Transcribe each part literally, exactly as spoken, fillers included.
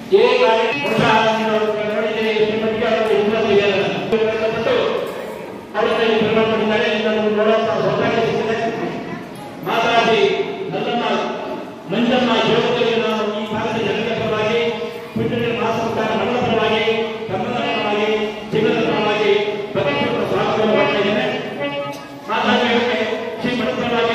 ಮಾತಾಡಿ ನನ್ನನ್ನ ಮಂಜಮ್ಮ ಯೋಗದಲ್ಲಿ ನಾನು ಈ ಭಾಗದ ಜನರ ಪರವಾಗಿ ಪುಣ್ಯ ಮಹಾಸಂಸ್ಥಾನ ಮಂಡಲ ಪರವಾಗಿ ಕನ್ನಡ ಪರವಾಗಿ ಜೀವನದ ಪರವಾಗಿ ಪ್ರತಿಯೊಬ್ಬರ ಸ್ವಾಗತವನ್ನು ಮಾಡ್ತಾ ಇದ್ದೇನೆ. ಮಾತಾಡಲಿಕ್ಕೆ ಶ್ರೀ ಮಠಪರವಾಗಿ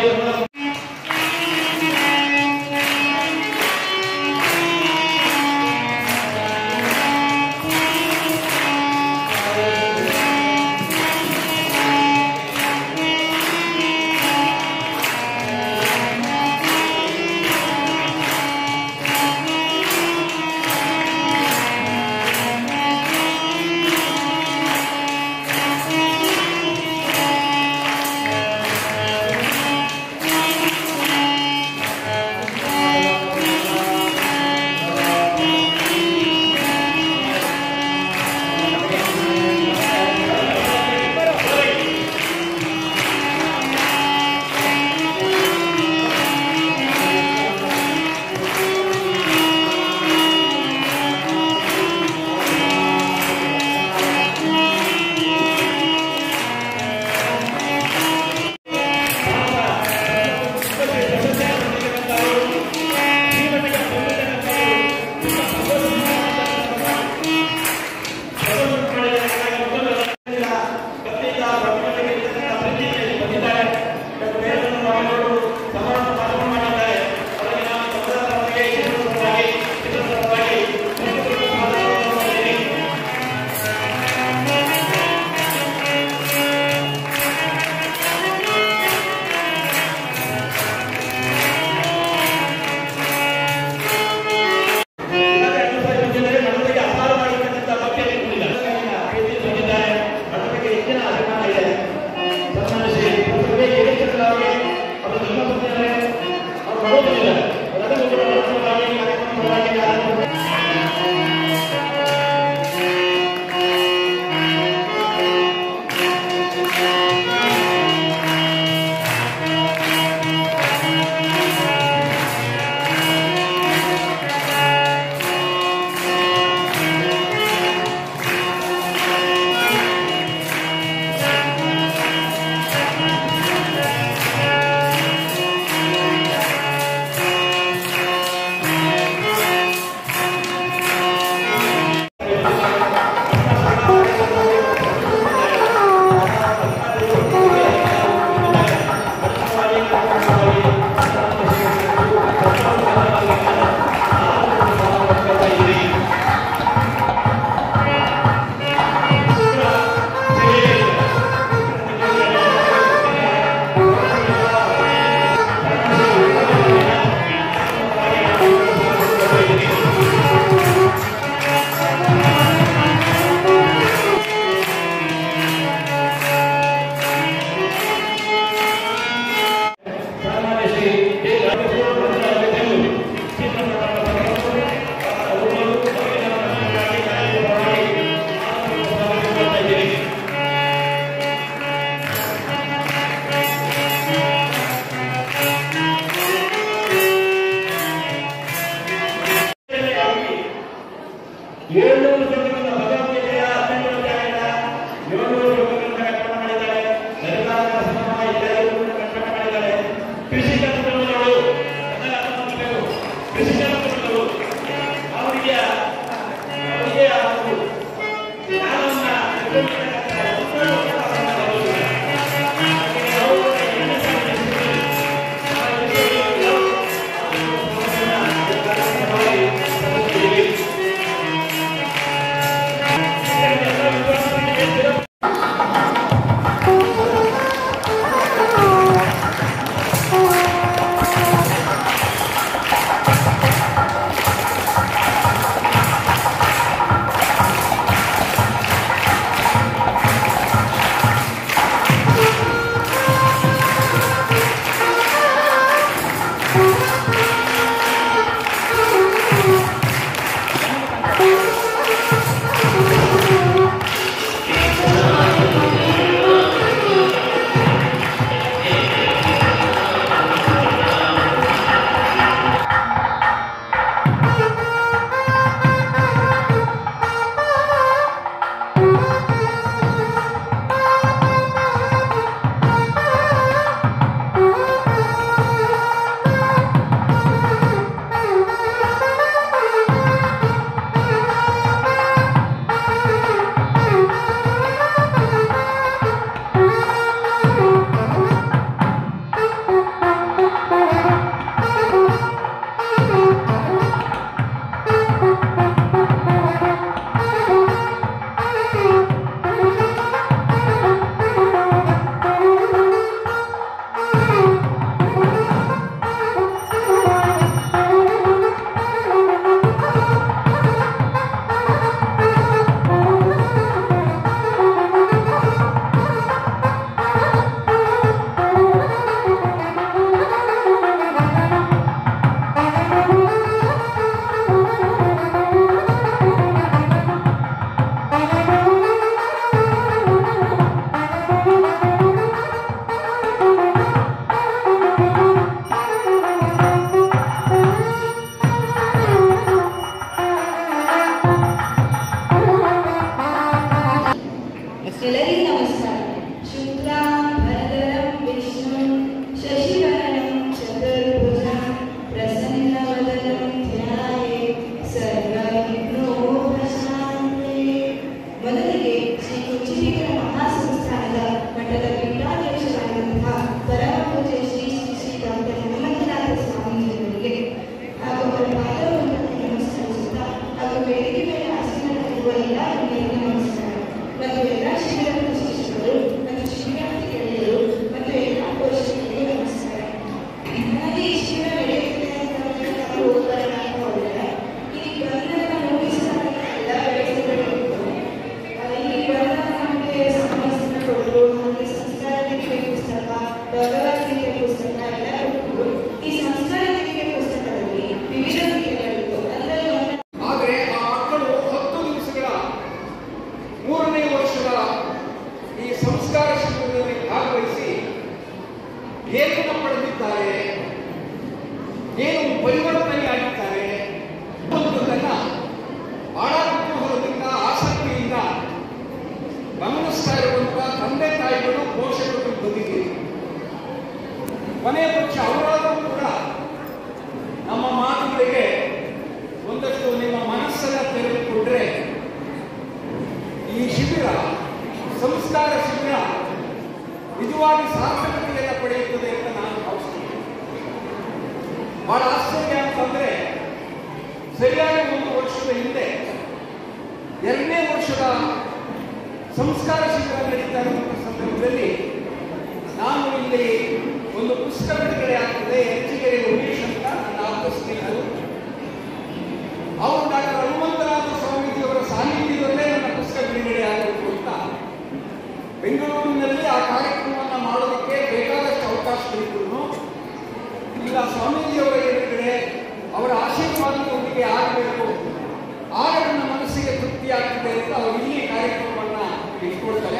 ವರ್ಷದ ಹಿಂದೆ ಎರಡನೇ ವರ್ಷದ ಸಂಸ್ಕಾರ ಶಿಬಿರ ನಡೀತಾ ಇರುವಂತಹ ಸಂದರ್ಭದಲ್ಲಿ ನಾನು ಇಲ್ಲಿ ಒಂದು ಪುಸ್ತಕ ಬಿಡುಗಡೆ ಆಗ್ತದೆ ಹೆಚ್ಚಿಗೆರೆ ಉಮೇಶ್ ಅಂತ ನನ್ನ ಆಪ್ತ ಸ್ನೇಹಿತರು, ಅವರು ಡಾಕ್ಟರ್ ಹನುಮಂತರಾಜ ಸ್ವಾಮೀಜಿಯವರ ಸಾನ್ನಿಧ್ಯದಲ್ಲೇ ನನ್ನ ಪುಸ್ತಕ ಬಿಡುಗಡೆ ಆಗಬೇಕು ಅಂತ ಬೆಂಗಳೂರಿನಲ್ಲಿ ಆ ಕಾರ್ಯಕ್ರಮವನ್ನು ಮಾಡೋದಕ್ಕೆ ಬೇಕಾದಷ್ಟು ಅವಕಾಶಗಳಿದ್ರು ಇಲ್ಲ ಸ್ವಾಮೀಜಿಯವರ ಎದುರುಗಡೆ ಅವರ ಆಶೀರ್ವಾದದೊಂದಿಗೆ ಆಗಬೇಕು, ಆಗ ನನ್ನ ಮನಸ್ಸಿಗೆ ತೃಪ್ತಿ ಆಗ್ತದೆ ಅಂತ ಅವರು ಇಲ್ಲಿ ಕಾರ್ಯಕ್ರಮವನ್ನ ಇಟ್ಕೊಳ್ತಾರೆ.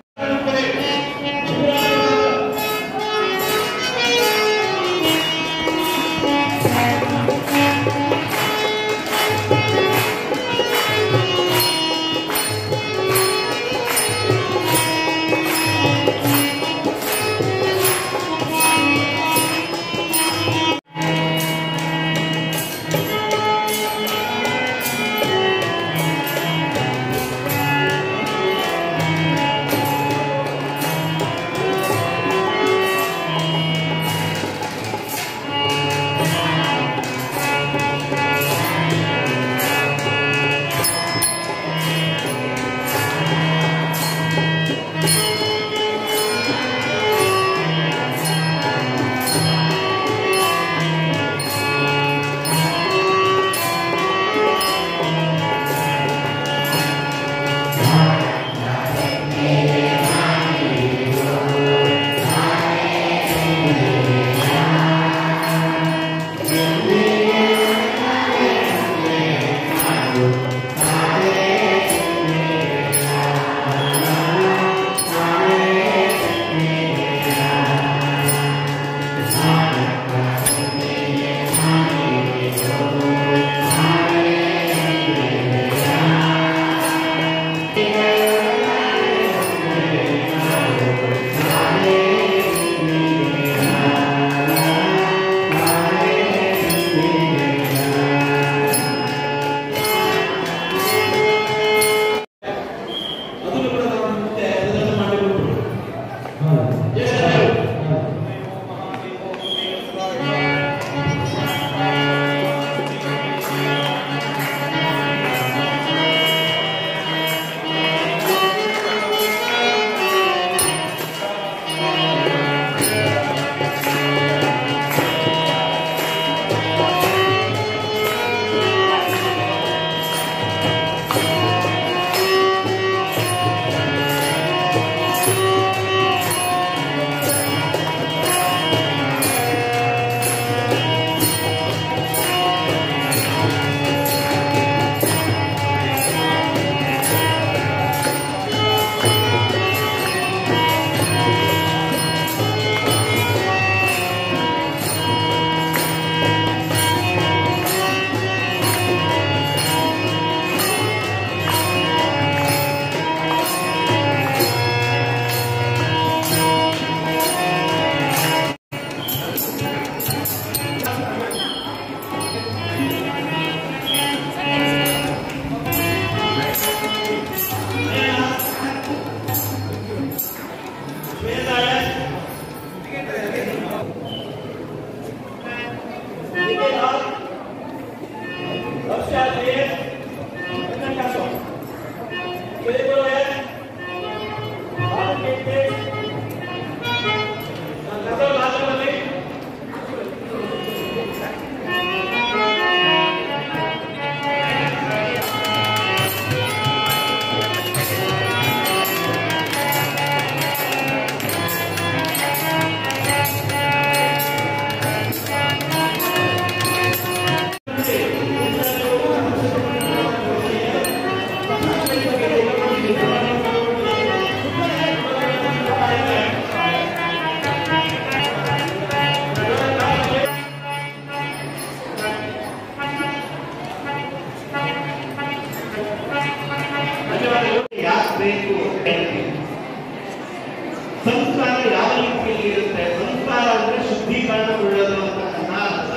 ಸಂಸ್ಕಾರ ಯಾವ ರೀತಿಯಲ್ಲಿ ಇರುತ್ತೆ? ಸಂಸ್ಕಾರ ಅಂದ್ರೆ ಶುದ್ಧೀಕರಣಗೊಳ್ಳೋದು ಅಂತ ನನ್ನ ಅರ್ಥ.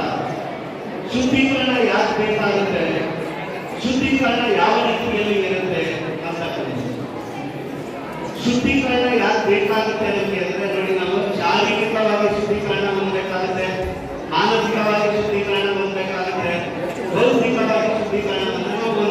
ಶುದ್ಧೀಕರಣ ಯಾಕೆ ಬೇಕಾಗುತ್ತೆ? ಶುದ್ಧೀಕರಣ ಯಾವ ರೀತಿಯಲ್ಲಿ ಇರುತ್ತೆ ಅಂತ. ಶುದ್ಧೀಕರಣ ಯಾಕೆ ಬೇಕಾಗುತ್ತೆ ನಮಗೆ ಅಂದ್ರೆ ನೋಡಿ, ನಾವು ಶಾರೀರಿಕವಾಗಿ ಶುದ್ಧೀಕರಣ ಹೊಂದಬೇಕಾಗುತ್ತೆ, ಮಾನಸಿಕವಾಗಿ ಶುದ್ಧೀಕರಣ ಹೊಂದಬೇಕಾಗುತ್ತೆ, ಭೌತಿಕವಾಗಿ ಶುದ್ಧೀಕರಣ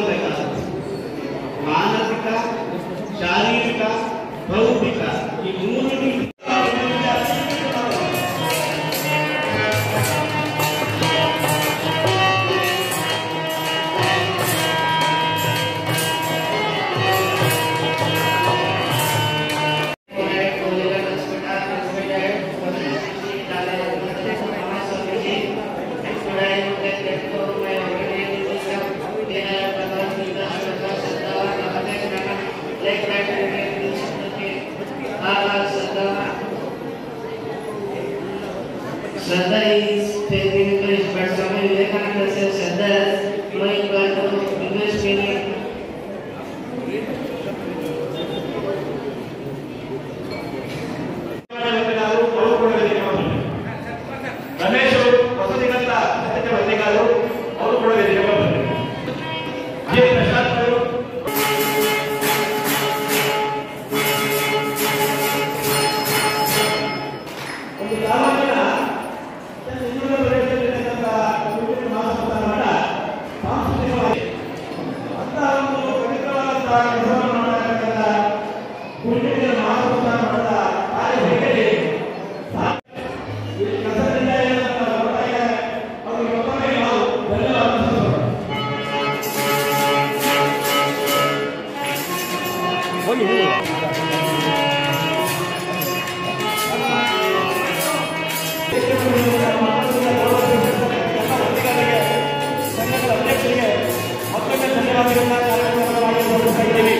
ಅಧ್ಯಕ್ಷರಿಗೆ ಮತ್ತೊಮ್ಮೆ ಧನ್ಯವಾದಗಳನ್ನ ಕಾರ್ಯಕ್ರಮವಾಗಿ ನೋಡುತ್ತಾ ಇದ್ದೀವಿ.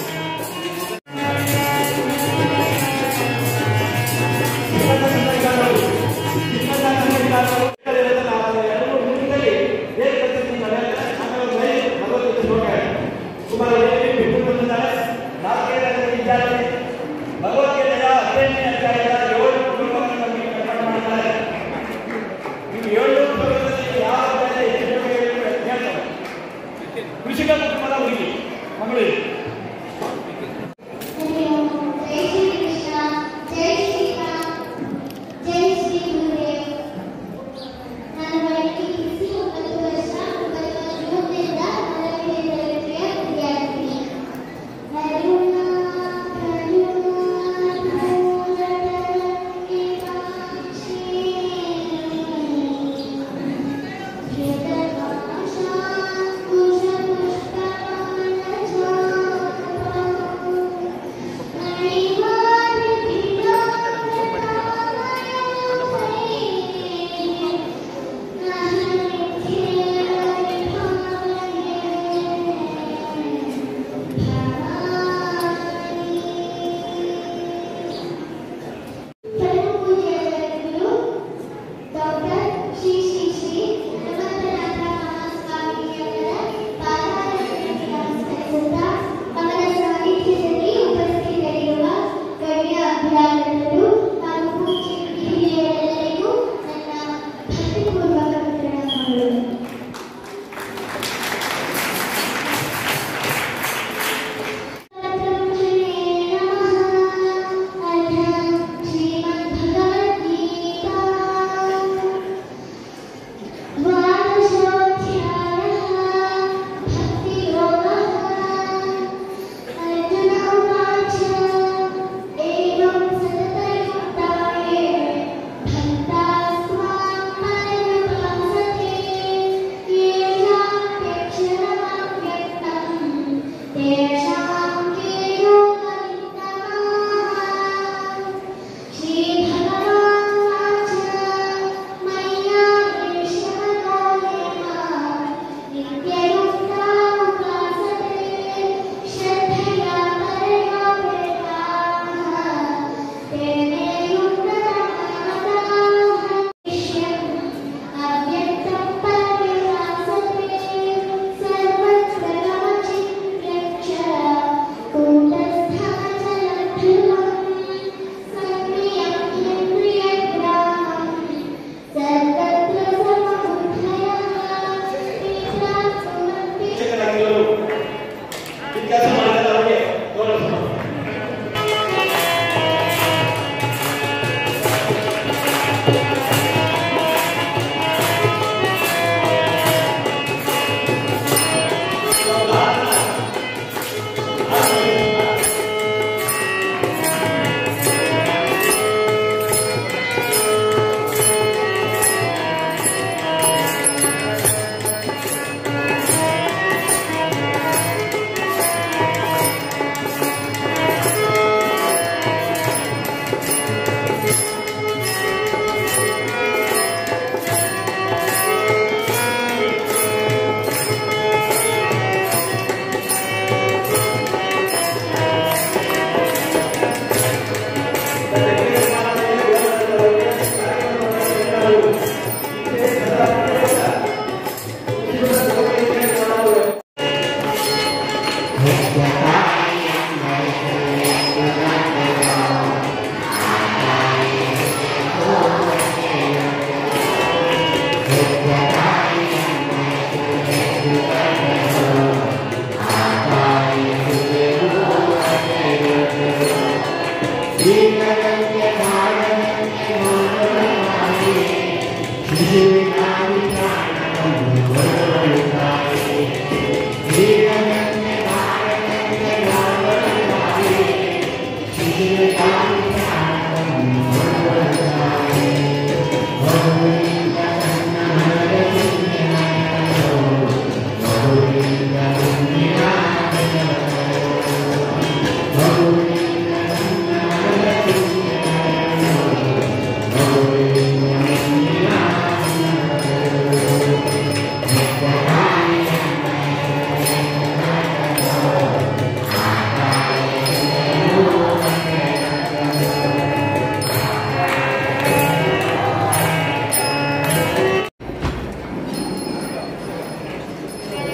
ಸುಮಾರು ನಾಲ್ಕೈದು ವಿದ್ಯಾರ್ಥಿ ಭಗವದ್ಗೀತೆಯ ಹದಿನೈದನೇ ಅಧ್ಯಾಯದ ಏಳು ಕುಟುಂಬಗಳನ್ನು ನಮಗೆ ಕನ್ನಡ ಮಾಡಿದ್ದಾರೆ. ನೀವು ಏಳು ಕುಟುಂಬಗಳಲ್ಲಿ ಯಾವ ಅಧ್ಯಾಯ ಹೆಚ್ಚು ಹೇಳ್ತಾರೆ? ಕೃಷಿಕ ಕುಟುಂಬದ ಹುಡುಗಿ ಮಗಳು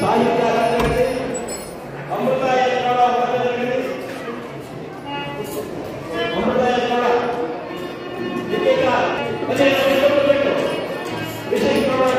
ಸಾಹಿತ್ಯ ಅಕಾಡೆಮಿ, ಅಮೃತ ಯತ್ನಾಳ ಅಕಾಡೆಮಿ, ಅಮೃತ ಯತ್ನಾಳ ಇದೀಗ ವಿಶೇಷ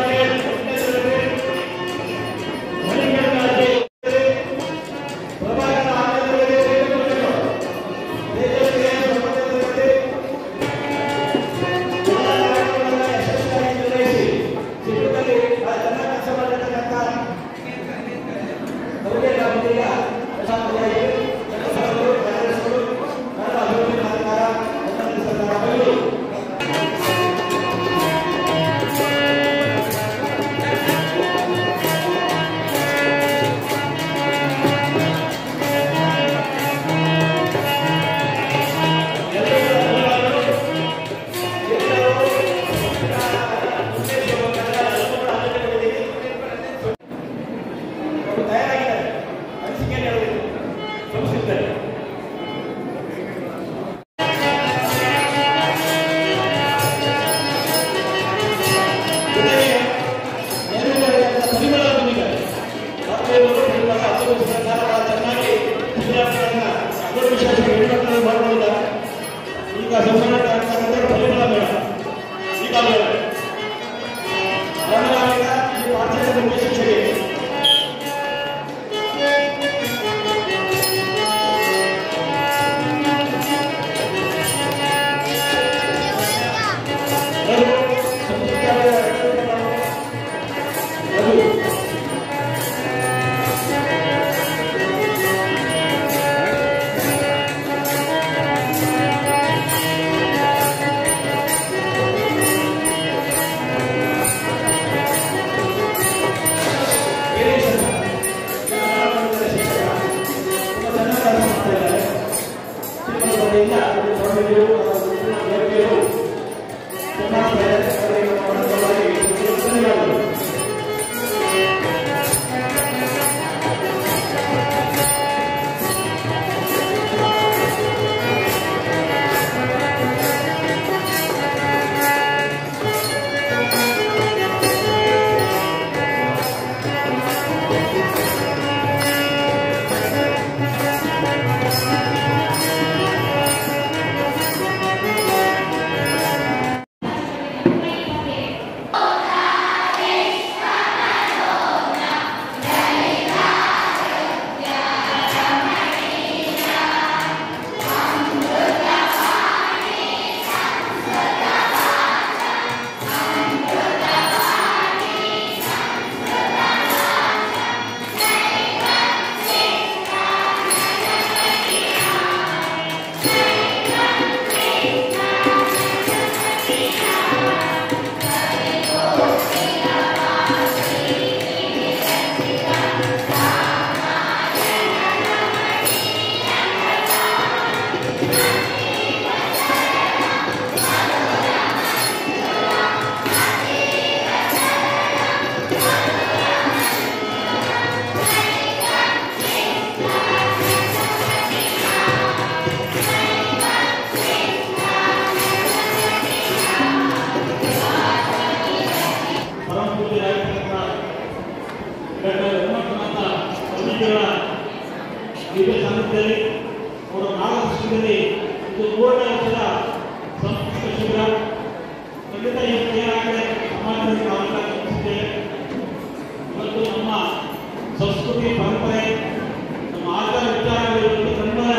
ಸಂಸ್ಕೃತಿ ಪರಂಪರೆ ನಮ್ಮ ಆಚಾರ ವಿಚಾರಗಳು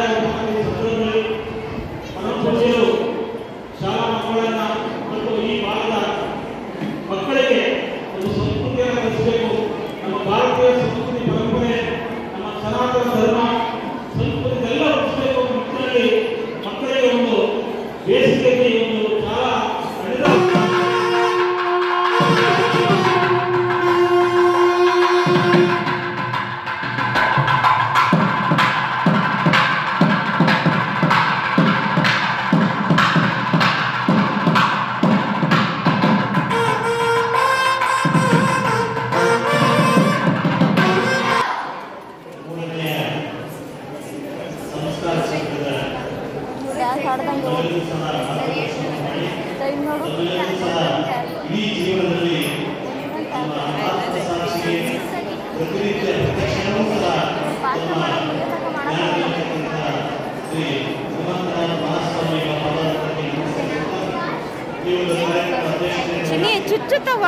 ಸಂಪ್ರದಾಯ ಪರಂಪರೆಯು ಶಾಲಾ ಮಕ್ಕಳನ್ನ ಮತ್ತು ಈ ಭಾಗದ ಮಕ್ಕಳಿಗೆ ಒಂದು ಸಂಸ್ಕೃತಿಯನ್ನು ಕಲಿಸಬೇಕು. ನಮ್ಮ ಭಾರತೀಯ ಸಂಸ್ಕೃತಿ ಪರಂಪರೆ, ನಮ್ಮ ಸನಾತನ ಧರ್ಮ ಸಂಸ್ಕೃತಿ ಎಲ್ಲ ಉಳಿಸಬೇಕು. ಮಕ್ಕಳಲ್ಲಿ ಮಕ್ಕಳಿಗೆ ಒಂದು ಬೇಸಿಗೆಯಲ್ಲಿ ಒಂದು ಶಾಲಾ ಪ್ರತಿನಿತ್ಯ ಪ್ರತಿಕ್ಷಣವೂ ಸಹ ತಮ್ಮ ಜ್ಞಾನದಲ್ಲಿರ್ತಕ್ಕಂಥ ಶ್ರೀ ಹನುಮಂತನಾಥ ಮಹಾಸ್ವಾಮಿ ಪಾದಾರಕ್ಕೆ ನಮಸ್ಕರಿಸುತ್ತಾ ಈ ಒಂದು ಕಾರ್ಯಕ್ರಮದ ಅಧ್ಯಕ್ಷತೆ ಚುಚ್ಚುತ್ತವ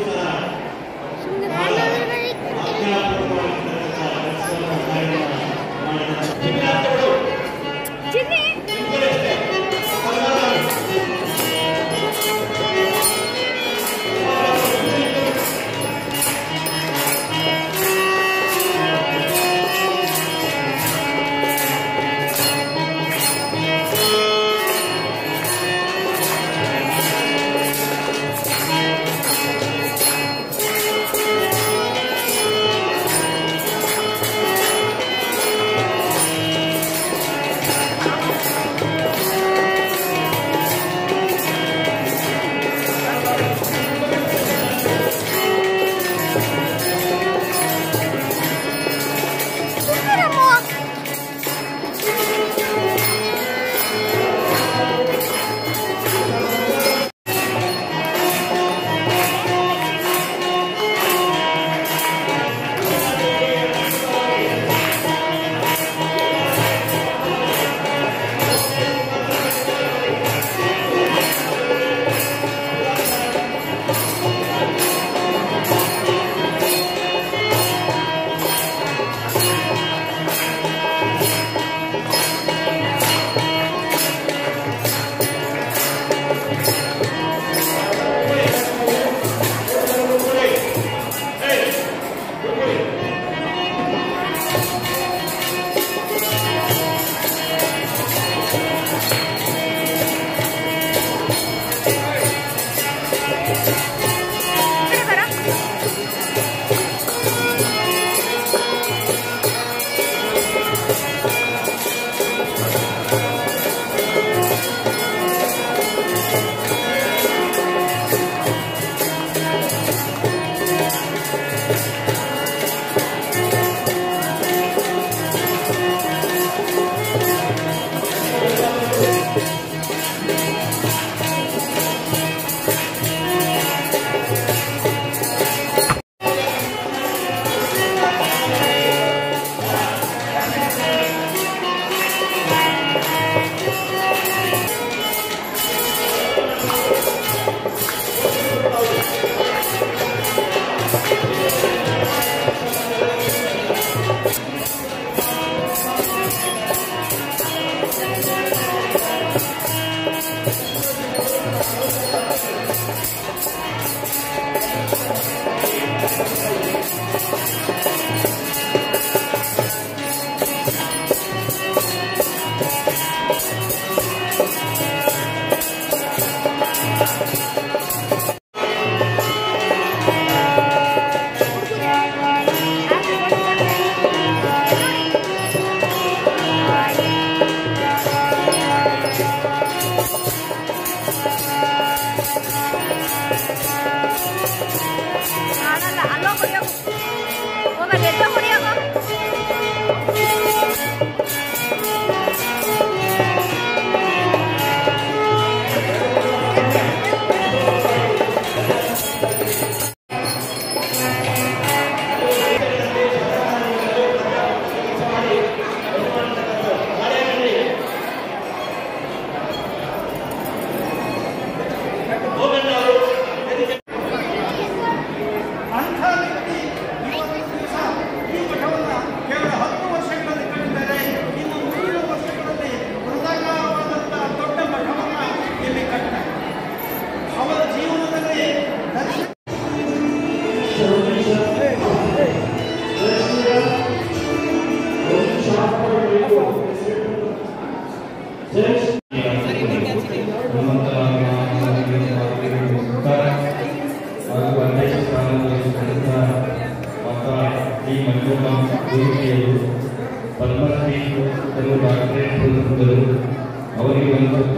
ಪದ್ಮಶ್ರೀ ಡಾಕ್ಟರೇಟ್ ಹೊಂದಿದ್ದರು. ಅವರಿಗೆ ಒಂದು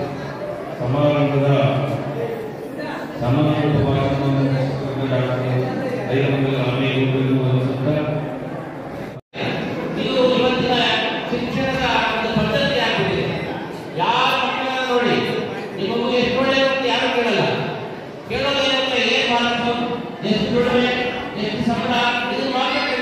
ಸಮಾರಂಭದ ಸಾಮಾನ್ಯ ಉಪವಾಸವನ್ನು ಡಾಕ್ಟರ್ ಐರಮಂಗಲ ಆಮೇಲೆ ಎಷ್ಟು ದುಡಿಮೆ ಎಷ್ಟು ಸಂಬಳ ಇದು ಮಾತ್ರ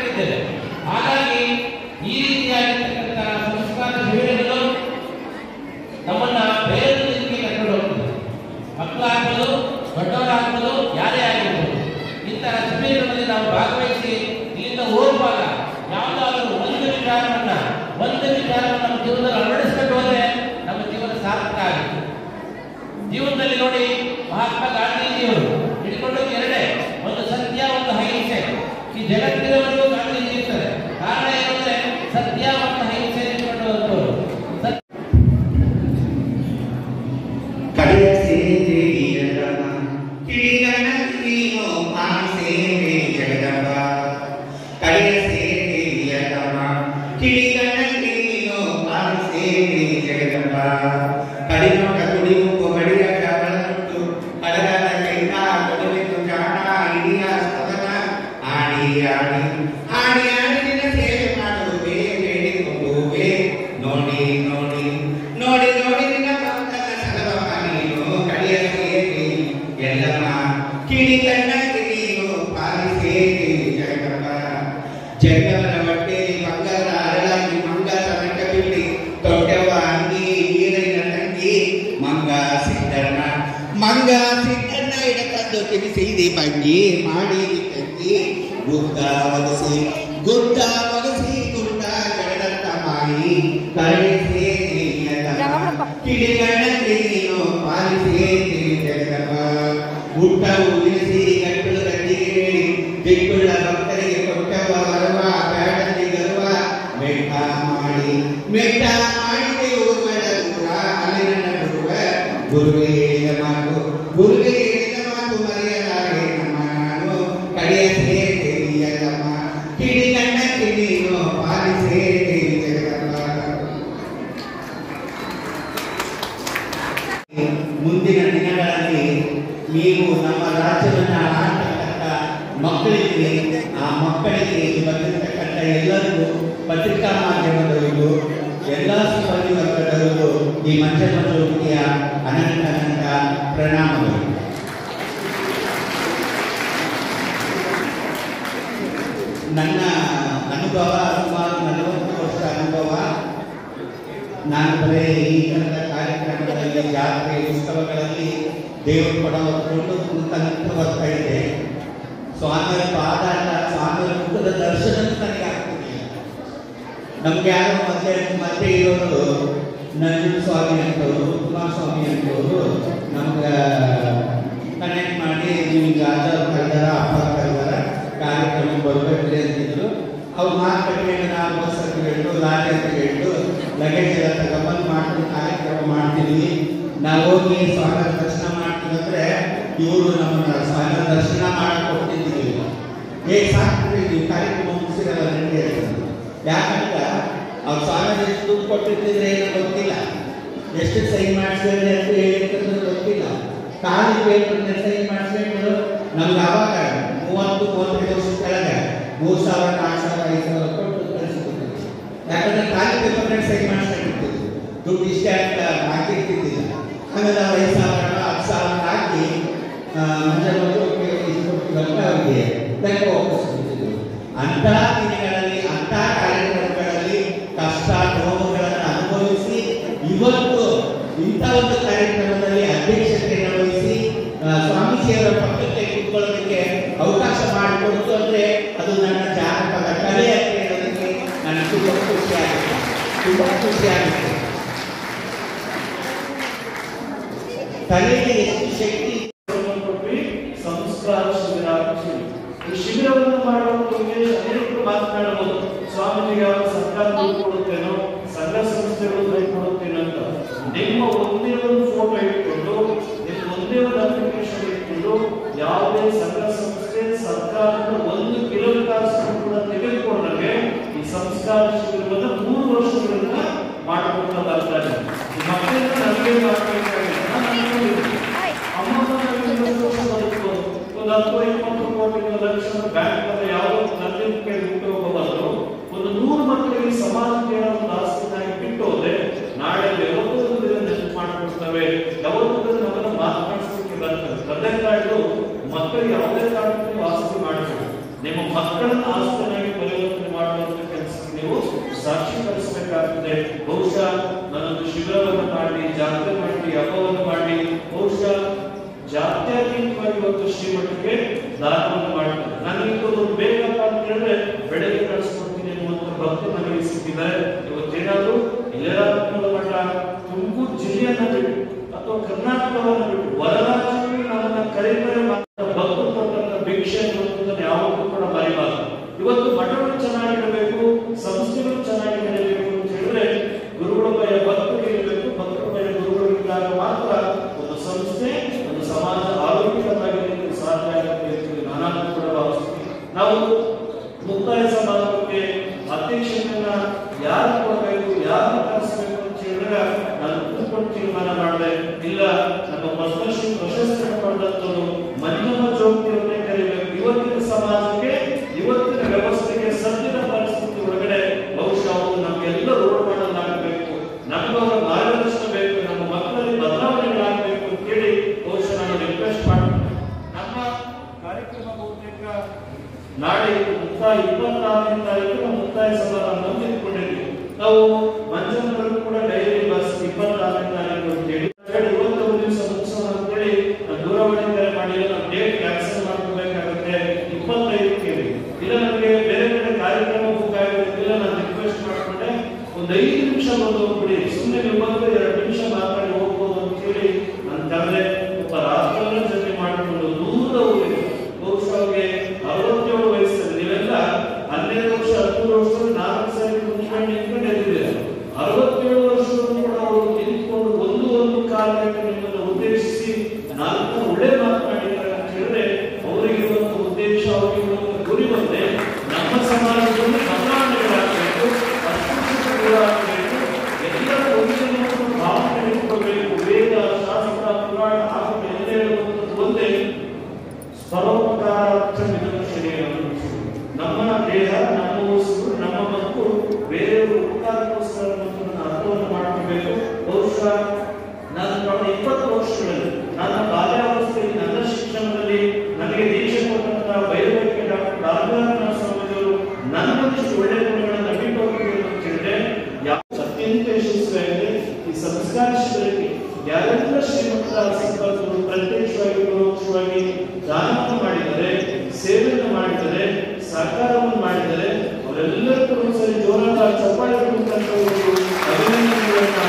ಆಡಿ ಆಡಿ ಆಡಿ ನಿನ್ನ ಸೇವೆ ಮಾಡುವೆ ಬೇಡಿಕೊಳ್ಳುವೆ ನೋಡಿ ನೋಡಿ ನೋಡಿ ನೋಡಿ ನಿನ್ನ ಭಕ್ತನ ಸಲಭ ನೀನು ಕಡೆಯ ಸೇರಿ ಎಲ್ಲಮ್ಮ ಕಿಡಿ ಕಣ್ಣ ಕಿಡಿಯು ಪಾಲಿಸೇರಿ ಜಗಪ್ಪ ಜಗವರ ಹೊಟ್ಟೆ ಬಂಗಾರ ಅರಳಾಗಿ ಮಂಗ ತನಕ ಬಿಟ್ಟಿ ತೊಟ್ಟೆವ ಅಂಗಿ ಈರಿನ ತಂಗಿ ಮಂಗ ಸಿದ್ದಣ್ಣ ಮಂಗ ಸಿದ್ದಣ್ಣ ಇಡಕದ್ದು ತಿಳಿಸಿದಿ ಬಂಗಿ ಮಾಡಿ ತಂಗಿ ಗುದ್ದ ಒಗಸಿ ಗುದ್ದ ಒಗಸಿ ಗುಡ್ಡ ಜಗದಂತ ಮಾಯಿ ಕರಡಿ ಸೇರಿ ಕಿಡಿಗಣ್ಣ ಕಿಡಿಯು ಪಾಲಿಸೇರಿ ಜಗಪ್ಪ ಊಟ ಉಳಿಸಿ ಗಟ್ಟಲು ಗಟ್ಟಿಗೆ ಹೇಳಿ ದಿಕ್ಕುಳ್ಳ ಭಕ್ತರಿಗೆ ಕೊಟ್ಟವ ವರವ ಬೇಡದಿ ಗರ್ವ ಮೆಟ್ಟ ಮಾಡಿ ಮೆಟ್ಟ ಮಾಡಿದೆ ಊರ್ವಡ ದೂರ ಅಲ್ಲಿ ನನ್ನ ಗುರುವ ಗುರುವೇ ಹೇಳಿದ ಮಾತು ಗುರುವೇ ಹೇಳಿದ ಮಾತು ಮರೆಯಲಾರೆ ನಮ್ಮ ನಾನು ಕಡೆಯ ಸೇರಿಯಲ್ಲಮ್ಮ ಕಿಡಿ ಕಣ್ಣ ಕಿಡಿಯೋ ಪಾಲಿಸೇರಿ ಜಗದಮ್ಮ. ಮುಂದಿನ ದಿನಗಳಲ್ಲಿ ನೀವು ನಮ್ಮ ರಾಜ್ಯವನ್ನು ಆಳ್ತಕ್ಕಂಥ ಮಕ್ಕಳಿಗೆ ಆ ಮಕ್ಕಳಿಗೆ ಬಂದಿರತಕ್ಕಂಥ ಎಲ್ಲರಿಗೂ ಪತ್ರಿಕಾ ಮಾಧ್ಯಮದವರಿಗೂ ಎಲ್ಲ ಸಿಬ್ಬಂದಿ ವರ್ಗದವರಿಗೂ ಈ ಮಂಜಮ್ಮ ಜ್ಯೋತಿಯ ಅನಂತ ಅನಂತ ಪ್ರಣಾಮಗಳು. ನನ್ನ ಅನುಭವ ಸುಮಾರು ನಲವತ್ತು ವರ್ಷ ಅನುಭವ. ನಾನು ಬರೇ ಈ ಥರದ ಕಾರ್ಯಕ್ರಮಗಳಲ್ಲಿ ಜಾತ್ರೆ ಉತ್ಸವಗಳಲ್ಲಿ ದೇವರು ಕೊಡ ಹೊತ್ಕೊಂಡು ಕುಂತ ಬರ್ತಾ ಇದೆ. ಸ್ವಾಮಿಯ ಪಾದಾಟ ಸ್ವಾಮಿಯ ಮುಖದ ದರ್ಶನ ನನಗೆ ಆಗ್ತಿಲ್ಲ. ನಮ್ಗೆ ಯಾರೋ ಮಧ್ಯೆ ಮಧ್ಯೆ ಇರೋರು ನಂಜುಂಡ ಸ್ವಾಮಿ ಅಂತವರು ಕುಮಾರಸ್ವಾಮಿ ಅಂತವರು ನಮ್ಗೆ ಕನೆಕ್ಟ್ ಮಾಡಿ ನೀವು ರಾಜ ಕರೆದಾರ ಅಪ್ಪ ಕರೆದಾರ ಕಾರ್ಯಕ್ರಮ ಬರಬೇಕು ಅಂತಿದ್ರು. ಅವ್ರು ಮಾರ್ಕೆಟ್ಗೆ ನಾವು ಬಸ್ ಅಂತ ಹೇಳ್ತು ಲಾರಿ ಅಂತ ಹೇಳ್ತು ಲಗೇಜ್ ಎಲ್ಲ ತಗೊಂಬಂದು ಮಾಡ್ಕೊಂಡು ಕಾರ್ಯಕ್ರಮ ಮಾಡ್ತೀವಿ. ನಾವು ಹೋಗಿ ಸ್ವಾಮಿಯ ದರ್ಶನ ಮಾಡ್ತೀವಿ ಅಂದ್ರೆ ಇವರು ನಮ್ಮ ಸ್ವಾಮಿಯ ದರ್ಶನ ಮಾಡಕ್ಕೆ ಕೊಡ್ತಿದ್ದೀವಿ. ಹೇಗೆ ಸಾಕ್ತಿದ್ರೆ ನೀವು ಕಾರ್ಯಕ್ರಮ ಮುಗಿಸಿರಲ್ಲ ನನಗೆ ಹೇಳ್ತಾರೆ. ಯಾಕಂದ್ರೆ ಅವ್ರು ಸ್ವಾಮಿ ಎಷ್ಟು ದುಡ್ಡು ಕೊಟ್ಟಿರ್ತಿದ್ರೆ ಏನೋ ಗೊತ್ತಿಲ್ಲ, ಎಷ್ಟು ಸೈನ್ ಮಾಡಿಸಿದ್ರೆ ಅಂತ ಹೇಳಿರ್ತಂದ್ರೆ ಗೊತ್ತಿಲ್ಲ. ಖಾಲಿ ಪೇಪರ್ನ ಸೈನ್ ಮಾಡಿಸ್ಬೇಕು ನಮ್ಗೆ ಆವಾಗ ಮೂವತ್ತು ಮೂವತ್ತೈದು ವರ್ಷ ಕೆಳಗೆ ಮೂರು ಸಾವಿರ ನಾಲ್ಕು ಸಾವಿರ ಐದು ಸಾವಿರ ಕೊಟ್ಟು ಕಳಿಸ್ಕೊಡ್ತೀವಿ. ಯಾಕಂದ್ರೆ ಖಾಲಿ ಪೇಪರ್ನ ಸೈನ್ ಮಾಡಿಸ್ಕೊಂಡಿರ್ತೀವಿ, ದುಡ್ಡು ಇಷ್ಟೇ ಅಂತ ಹಾಕಿರ್ತಿದ್ದಿಲ್ಲ. ಆಮೇಲೆ ನಾವು ಐದು ಸಾವಿರ ಹತ್ತು ಸಾವಿರ ಹಾಕಿ ಮಂಜಮ್ಮಕ್ಕೆ ಇಸ್ಕೊಡ್ತೀವಲ್ಲ ಅವರಿಗೆ ಲೆಕ್ಕ ವಾಪಸ್ಕೊಡ್ತಿದ್ವಿ. ಅಂಥ ದಿನಗಳಲ್ಲಿ ಅಂಥ ಕಾರ್ಯಕ್ರಮಗಳಲ್ಲಿ ಕಷ್ಟ ನೋವುಗಳನ್ನು ಅನುಭವಿಸಿ ಇವತ್ತು ಇಂಥ ಒಂದು ಕಾರ್ಯಕ್ರಮದಲ್ಲಿ ಅಧ್ಯಕ್ಷತೆಯನ್ನು ವಹಿಸಿ ಸ್ವಾಮೀಜಿಯವರ ಪಕ್ಕಕ್ಕೆ ಕೂತ್ಕೊಳ್ಳೋದಕ್ಕೆ ಅವಕಾಶ ಮಾಡಿಕೊಡ್ತು ಅಂದ್ರೆ ಅದು ನನ್ನ ಜಾನಪದ ಕಲೆ ಅಂತ ಹೇಳೋದಕ್ಕೆ ನನಗೆ ತುಂಬ ಖುಷಿ ಆಗುತ್ತೆ, ತುಂಬ ಖುಷಿ ಆಗುತ್ತೆ. ಕಲೆಗೆ ಎಷ್ಟು ಶಕ್ತಿ. ಸಂಸ್ಕಾರ ಶಿಬಿರ ಈ ಶಿಬಿರವನ್ನು ಮಾಡುವ ಉದ್ದೇಶ ಅನೇಕರು ಮಾತನಾಡಬಹುದು. ಸ್ವಾಮೀಜಿಗೆ ಅವರ ಸರ್ಕಾರ ಕೊಡುತ್ತೇನೋ ಸಂಘ ಸಂಸ್ಥೆಗಳು ಕೈ ಕೊಡುತ್ತೇನೋ ಅಂತ. ನಿಮ್ಮ ಒಂದೇ ಒಂದು ಫೋಟೋ ಇಟ್ಕೊಂಡು ನಿಮ್ಮ ಒಂದೇ ಒಂದು ಅಪ್ಲಿಕೇಶನ್ ಇಟ್ಕೊಂಡು ಯಾವುದೇ ಸಂಘ ಸಂಸ್ಥೆ ಸರ್ಕಾರದ ಒಂದು ಕಿಲೋಮೀಟರ್ ಕೂಡ ತೆಗೆದುಕೊಂಡ್ರೆ ಈ ಸಂಸ್ಕಾರ ಶಿಬಿರವನ್ನು ಮೂರು ವರ್ಷಗಳಿಂದ ಮಾಡಿಕೊಟ್ಟದಾಗ್ತಾರೆ. ಈ ಮಕ್ಕಳನ್ನ ನಮಗೆ ಮಾಡಬೇಕಾಗಿಲ್ಲ. ಅಮ್ಮ ಒಂದು ಹತ್ತು ಇಪ್ಪತ್ತು ಕೋಟಿ ಲಕ್ಷ ಬ್ಯಾಂಕ್ ಯಾವುದೋ ನಂಬಿಕೆ ಬಿಟ್ಟು ಹೋಗೋದು ಒಂದು ನೂರು ಮಕ್ಕಳಿಗೆ ಸಮಾಜಕ್ಕೆ ಒಂದು ಆಸ್ತಿನಾಗಿ ಬಿಟ್ಟು ಹೋದ್ರೆ ನಾಳೆ ಯಾವತ್ತೊಂದು ದಿನ ನೆನಪು ಮಾಡಿಕೊಡ್ತವೆ, ಯಾವತ್ತೊಂದು ನಮ್ಮನ್ನು ಮಾತನಾಡಿಸಲಿಕ್ಕೆ ಬರ್ತವೆ. ತಂದೆ ತಾಯಿಗಳು ಮಕ್ಕಳಿಗೆ ಯಾವುದೇ ಕಾರಣಕ್ಕೆ ಆಸ್ತಿ ಮಾಡಬೇಕು. ನಿಮ್ಮ ಮಕ್ಕಳನ್ನ ಆಸ್ತಿನಾಗಿ ಪರಿವರ್ತನೆ ಮಾಡುವಂತ ಕೆಲಸ ನೀವು ಸಾಕ್ಷೀಕರಿಸಬೇಕಾಗ್ತದೆ. ಬಹುಶಃ ನಾನೊಂದು ಶಿಬಿರವನ್ನು ಮಾಡಿ ಜಾತ್ರೆ ಮಾಡಿ ಹಬ್ಬವನ್ನು ಮಾಡಿ ಬಹುಶಃ ಜಾತ್ಯತೀತವಾಗಿ ಇವತ್ತು ಶ್ರೀಮಠಕ್ಕೆ ದಾನವನ್ನು ಮಾಡ್ತಾರೆ. ನನಗೆ ಇದು ಬೇಕಪ್ಪ ಅಂತ ಹೇಳಿದ್ರೆ ಬೆಳಗ್ಗೆ ಕಳಿಸ್ಕೊಡ್ತೀನಿ ಅನ್ನುವಂಥ ಭಕ್ತಿ ನನಗೆ ಸಿಕ್ಕಿದ್ದಾರೆ. ಇವತ್ತೇನಾದ್ರು ಇಲ್ಲರಾತ್ಮೂಲ ಮಠ ತುಮಕೂರು ಜಿಲ್ಲೆಯನ್ನ ಬಿಟ್ಟು ಅಥವಾ ಕರ್ನಾಟಕವನ್ನು ಬಿಟ್ಟು ಹೊರರಾಜ್ಯದಲ್ಲಿ ನಮ್ಮನ್ನ ಕರೀತಾರೆ ಭಕ್ತರು ಕೊಟ್ಟಂತ ಭಿಕ್ಷೆ ಅನ್ನುವಂಥದ್ದನ್ನು ಯಾವಾಗಲೂ ಕೂಡ ಮರಿಬಾರದು. ಇವತ್ತು ಮಠಗಳು ಚೆನ್ನಾಗಿರಬೇಕು, ಸಂಸ್ಥೆಗಳು ಚೆನ್ನಾಗಿ ನಡೆಯಬೇಕು ಅಂತ ಹೇಳಿದ್ರೆ ಗುರುಗಳ ಭಯ ಭಕ್ತರಿಗೆ ಇರಬೇಕು, ಭಕ್ತರ ಭಯ ಗುರುಗಳಿದ್ದಾಗ ಮಾತ್ರ ಒಂದು ಸಂಸ್ಥೆ ಒಂದು ಸಮಾಜ ಆರೋಗ್ಯಕರವಾಗಿ ಸಾಧ್ಯ ಆಗುತ್ತೆ ಅಂತ ನಾನು ಕೂಡ ಭಾವಿಸ್ತೀನಿ. ನಾವು ಮುಕ್ತಾಯ ಸಮಾರಂಭಕ್ಕೆ ಅಧ್ಯಕ್ಷತೆಯನ್ನ ಯಾರು ಕೊಡಬೇಕು, ಯಾರು ಕರೆಸಬೇಕು ಅಂತ ಹೇಳಿದ್ರೆ ನಾನು ಕೂತ್ಕೊಂಡು ತೀರ್ಮಾನ ಮಾಡಿದೆ. ಇಲ್ಲ, ನಮ್ಮ ಪದ್ಮಶ್ರೀ ಪ್ರಶಸ್ತಿಯನ್ನು ಪಡೆದಂತವರು ಮಂಜಮ್ಮ ಜ್ಯೋತಿಯವರನ್ನೇ ಕರಿಬೇಕು. ಇವತ್ತಿನ ಸಮಾಜಕ್ಕೆ ಇವತ್ತಿನ ವ್ಯವಸ್ಥೆ ಇಪ್ಪತ್ತಾರನೇ ತಾರೀಕು ನಾವು ಮುಕ್ತಾಯ ಸಮಾರಂಭವನ್ನು ಇಟ್ಕೊಂಡಿದ್ವಿ. ನಾವು ಮಂಜನವರೆಗೂ ಕೂಡ ಡೈಲಿ ಬಸ್ ಇಪ್ಪತ್ತಾರನೇ ತಾರೀಕು ಅಂತ ಹೇಳಿ ಇವತ್ತೊಂದು ದಿವಸ ಮುಗಿಸೋಣ ಅಂತೇಳಿ ದೂರವಾಣಿ ಕರೆ ಮಾಡಿ ನಾವು ಡೇಟ್ ಕ್ಯಾನ್ಸಲ್ ಮಾಡ್ಕೋಬೇಕಾಗುತ್ತೆ ಇಪ್ಪತ್ತೈದಕ್ಕೆ. ಇಲ್ಲ ನನಗೆ ಬೇರೆ ಬೇರೆ ಕಾರ್ಯಕ್ರಮ ಬುಕ್ ಆಗಿರೋದ್ರಿಂದ ನಾನು ರಿಕ್ವೆಸ್ಟ್ ಮಾಡ್ಕೊಂಡೆ ಒಂದು ಐದು ನಿಮಿಷ ಬಂದು ಹೋಗ್ಬಿಡಿ, ಸುಮ್ಮನೆ ನೀವು ಬಂದು ಎರಡು ನಿಮಿಷ ಮಾತಾಡಿ ಹೋಗ್ಬೋದು ಅಂತ ಹೇಳಿ ನನ್ನ ಕರೆದೆ. ಒಬ್ಬ ರಾಷ್ಟ್ರದ ಜೊತೆ ಮಾಡಿಕೊಂಡು ದೂರದ ಊರಿಗೆ ಬಹುಶಃ ಅವ್ರಿಗೆ ಅರವತ್ತೇಳು ವಯಸ್ಸಲ್ಲಿ, ನೀವೆಲ್ಲ ಹನ್ನೆರಡು ವರ್ಷ ಹದಿಮೂರು ವರ್ಷದಲ್ಲಿ ನಾಲ್ಕು ಸಾರಿ ಕುಂತ್ಕೊಂಡು ನಿಂತ್ಕೊಂಡು ಎದ್ದಿದ್ದೀರ. ಅರವತ್ತೇಳು ವರ್ಷದಲ್ಲೂ ಕೂಡ ಅವರು ನಿಂತ್ಕೊಂಡು ಒಂದು ಒಂದು ಕಾಲಕ್ಕೆ ನಿಮ್ಮನ್ನು ಉದ್ದೇಶಿಸಿ ನಾಲ್ಕು ಒಳ್ಳೆ ಮಾತನಾಡಿದ್ದಾರೆ ಅಂತ ಹೇಳಿದ್ರೆ ಅವರಿಗಿರುವಂತ ಉದ್ದೇಶ, ಅವರಿಗಿರುವಂತ ಗುರಿ ಬಂದ್ರೆ ನಮ್ಮ ಸಮಾಜದಲ್ಲಿ ಬದಲಾವಣೆಗಳಾಗಬೇಕು, ಅಸ್ಪೃಶ್ಯತೆಗಳಾಗಬೇಕು, ಎಲ್ಲರ ಒಂದು ಭಾವನೆ ಇಟ್ಕೊಳ್ಬೇಕು. ವೇದ ಶಾಸ್ತ್ರ ಪುರಾಣ ಹಾಗೂ ಎಲ್ಲ ಹೇಳುವಂಥದ್ದು ಒಂದೇ, ಪರೋಪಕಾರಾರ್ಥ ಶರೀರ. ನಮ್ಮ ದೇಹ, ನಮ್ಮ ವಸ್ತು, ನಮ್ಮ ಮತ್ತು ಬೇರೆಯವರು ಉಪಕಾರಕ್ಕೋಸ್ಕರ ಅರ್ಥವನ್ನು ಮಾಡ್ಕೋಬೇಕು. ಬಹುಶಃ ನಾನು ಕಳೆದ ಇಪ್ಪತ್ತು ವರ್ಷಗಳಲ್ಲಿ ನನ್ನ ಬಾಲ್ಯಾವಸ್ಥೆಯಲ್ಲಿ ನನ್ನ ಶಿಕ್ಷಣದಲ್ಲಿ ನನಗೆ ದೀಕ್ಷೆ ಕೊಟ್ಟಂತಹ ಬೈರಕ್ಕೆ ಡಾಕ್ಟರ್ ರಾಘವೇಂದ್ರ ಸ್ವಾಮಿಗಳು ನನ್ನೊಂದಿಷ್ಟು ಒಳ್ಳೆ ಗುಣಗಳನ್ನು ಬಿಟ್ಟೋಗ್ತಿದೆ ಅಂತ ಹೇಳಿದ್ರೆ ಅತ್ಯಂತ ಯಶಸ್ವಿಯಾಗಿದೆ. ಈ ಸಂಸ್ಕಾರ ಶಿಬಿರಕ್ಕೆ ಯಾರೆಲ್ಲ ಶ್ರೀಮಂತರ ಸಂಪರ್ಕರು ಪ್ರತ್ಯಕ್ಷವಾಗಿ ಪರೋಕ್ಷವಾಗಿ ದಾನವನ್ನು ಮಾಡಿದರೆ, ಸೇವೆಯನ್ನು ಮಾಡಿದರೆ, ಸಹಕಾರವನ್ನು ಮಾಡಿದರೆ ಅವರೆಲ್ಲರಿಗೂ ಒಂದ್ಸರಿ ಜೋರಾದ ಚಪ್ಪಾಳೆ ಅಭಿನಂದನೆಗಳನ್ನು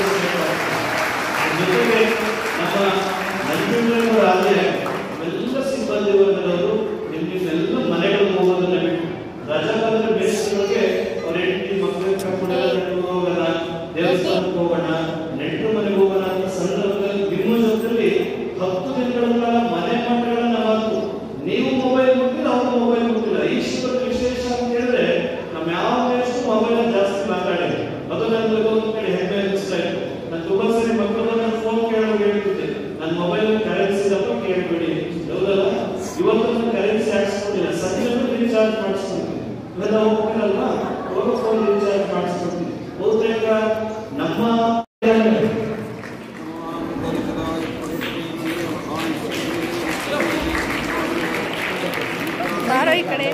ಜೊತೆಗೆ ನಮ್ಮ ನಂಜುಂಡರಾದ್ರೆ ಎಲ್ಲ ಸಿಬ್ಬಂದಿ ವರ್ಗದವರು ನಿಮ್ಮೆಲ್ಲ ಮನೆಗಳಿಗೆ ಹೋಗೋದನ್ನ ಬಿಟ್ಟು ರಜಾ ಬಂದ್ರೆ ಬೇಸಿಗೆ ಅವ್ರ ಹೆಂಡತಿ ಮಕ್ಕಳಿಗೆ ಕರ್ಕೊಂಡು ಹೋಗೋಣ, ದೇವಸ್ಥಾನಕ್ಕೆ ಹೋಗೋಣ, ನೆಂಟರು ಮನೆಗೆ ಹೋಗೋಣ ಅಂತ ಸಂದರ್ಭದಲ್ಲಿ ನಿಮ್ಮ ಜೊತೆಲಿ ಹತ್ತು ದಿನಗಳ ಕಾಲ ಮನೆ ಮಕ್ಕಳನ್ನ ಮಾತು ನೀವು ಮೊಬೈಲ್ ಮುಟ್ಟಿಲ್ಲ, ಅವ್ರು ಮೊಬೈಲ್ ಮುಟ್ಟಿಲ್ಲ. ಈ ಶಿಬಿರದ ವಿಶೇಷ ಅಂತ ಹೇಳಿದ್ರೆ ನಮ್ಮ ಯಾವ ಎಷ್ಟು ಮೊಬೈಲ್ ಜಾಸ್ತಿ ಮಾತಾಡಿದೆ, ಅದು ನನ್ನ ಒಂದು ಕಡೆ ಹೆಮ್ಮೆ ಅನಿಸ್ತಾ ಇತ್ತು. ನಾನು ತುಂಬಾ ಸರಿ ಮಕ್ಕಳನ್ನ ಫೋನ್ ಕೇಳೋದು ಹೇಳ್ತಿದ್ದೆ, ನನ್ನ ಮೊಬೈಲ್ ಕರೆನ್ಸಿ ದಪ್ಪ ಕೇಳ್ಬೇಡಿ, ಹೌದಲ್ಲ? ಇವತ್ತು ಕರೆನ್ಸಿ ಹಾಕ್ಸ್ಕೊಂಡಿಲ್ಲ, ಸಂಜೆನೂ ರೀಚಾರ್ಜ್ ಮಾಡಿಸ್ಕೊಡ್ತೀನಿ. ಇವೆಲ್ಲ ಹೋಗ್ತೀರಲ್ವಾ, ಅವಾಗ ಫೋನ್ ರೀಚಾರ್ಜ್ ಮಾಡಿಸ್ಕೊಡ್ತೀನಿ. ಬಹುತೇಕ ನಮ್ಮ ಈ ಕಡೆ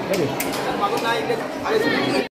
ನನ್ನ ಮಗನ ಇಲ್ಲಿ